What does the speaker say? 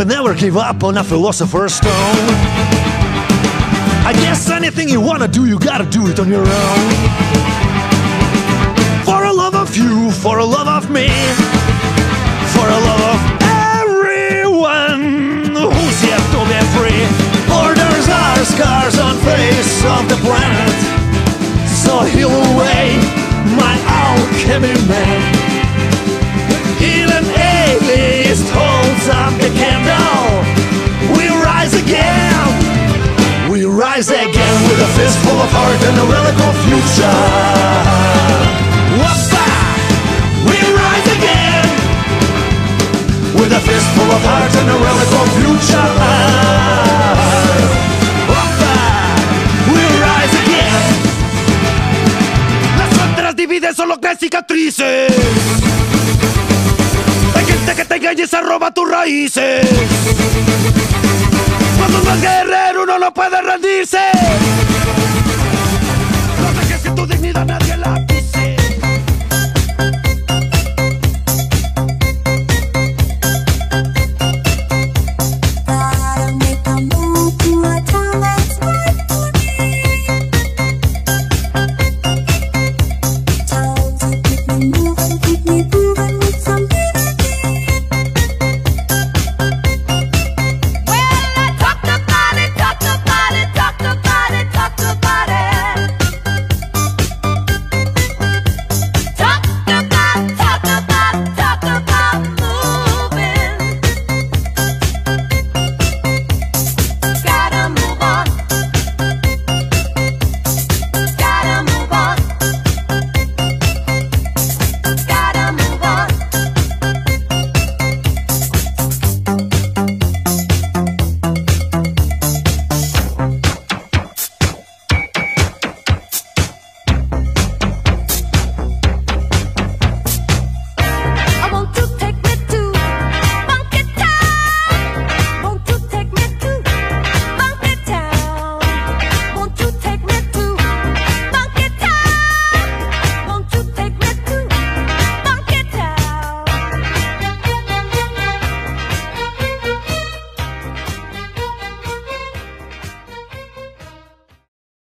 will never give up on a philosopher's stone. I guess anything you wanna do, you gotta do it on your own. For a love of you, for a love of me, for a love of everyone who's yet to be free. Borders are scars on face of the planet, so heal away my alchemy man. Even atheist holds up the candle. We rise again. We rise again with a fistful of heart and a relic of future. Whoppa! We rise again with a fistful of heart and a relic of future. Whoppa! We rise again. Las fronteras dividen, solo crean cicatrices. Hay gente que te engaña y se roba tus raíces. Cuando uno es guerrero, uno no puede rendirse.